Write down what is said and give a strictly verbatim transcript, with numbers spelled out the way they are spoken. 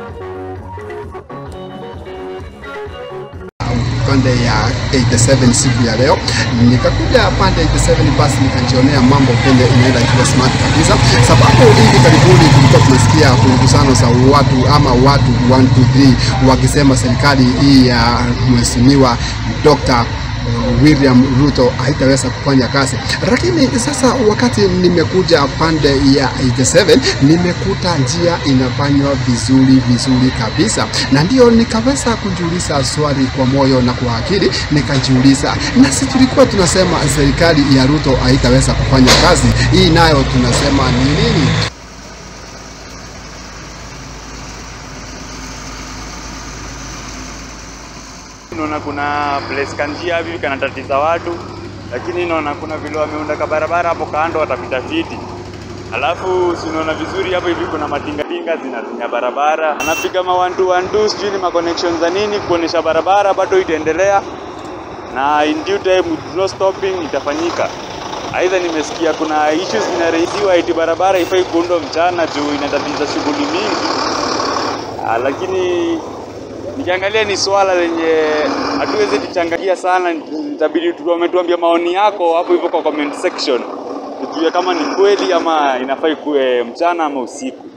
pande ya themanini na saba siku ya leo. Nikakuja pande ya themanini na saba basi nikajionea mambo pende inaenda kiwa smart kabisa, sababu hivi karibuni tulikuwa tunasikia kukusano za watu ama watu one two three wakisema serikali hii ya mheshimiwa Doctor William Ruto haitaweza kufanya kazi. Lakini sasa wakati nimekuja pande ya themanini na saba nimekuta njia inafanywa vizuri vizuri kabisa, na ndio nikaweza kujiuliza swali kwa moyo na kwa akili, nikajiuliza, na sisi tulikuwa tunasema serikali ya Ruto haitaweza kufanya kazi, hii nayo tunasema ni nini? Naona kuna place kanjia hivi kanatatiza watu, lakini naona kuna vile wameunda barabara hapo kando watapita fiti. Alafu sinaona vizuri hapo hivi kuna matinga tinga zinatumia barabara. Anapiga ma one two one two sijui ni ma connections za nini kuonesha barabara bado itaendelea. Na in due time with no stopping itafanyika. Aidha nimesikia kuna issues zinaraisiwa eti barabara ifai kuundwa mchana juu inatatiza shughuli mingi. Ah, lakini nikiangalia ni swala lenye hatuwezi kuchangia sana, itabidi tuambie maoni yako hapo hivyo kwa comment section. Tujue kama ni kweli ama inafai kuwe mchana ama usiku.